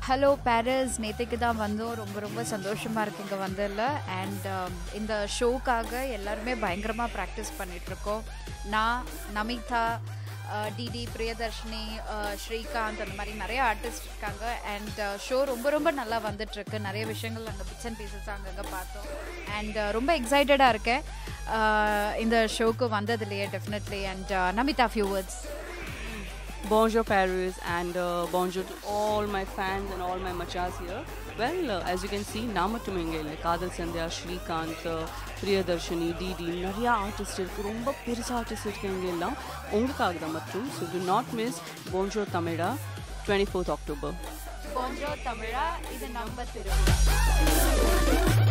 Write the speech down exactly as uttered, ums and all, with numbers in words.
Hello Paris, நேற்றுக்கு தான் வந்தோம். ரொம்ப ரொம்ப சந்தோஷமாக இருக்குது இங்கே வந்ததில்ல. அண்ட் இந்த ஷோக்காக எல்லாருமே பயங்கரமாக ப்ராக்டிஸ் பண்ணிகிட்ருக்கோம். நான், நமிதா, டிடி, பிரியதர்ஷினி, ஸ்ரீகாந்த், அந்த மாதிரி நிறைய ஆர்டிஸ்ட் இருக்காங்க. அண்ட் ஷோ ரொம்ப ரொம்ப நல்லா வந்துட்டுருக்கு. நிறைய விஷயங்கள் அங்கே பிட்ஸ் அண்ட் பீசஸ் அங்கங்கே பார்த்தோம். அண்ட் ரொம்ப எக்ஸைட்டடாக இருக்கேன் இந்த ஷோக்கு வந்ததுலையே definitely. And Namitha, few words. Bonjour Paris and uh, bonjour to all my fans and all my machas here. Well, uh, as you can see, நாமட்டும் இங்கே இல்லை. காதல் சந்தியா, ஸ்ரீகாந்த், பிரியதர்ஷினி, டிடி, நிறையா ஆர்டிஸ்ட் இருக்குது. ரொம்ப பெருசாக ஆர்டிஸ்ட் இருக்குது இங்கே எல்லாம். உங்களுக்காக தான் மட்டும். So do not miss Bonjour Tamizha, twenty-fourth October. Bonjour Tamizha, இது நம்ம திருவிழா.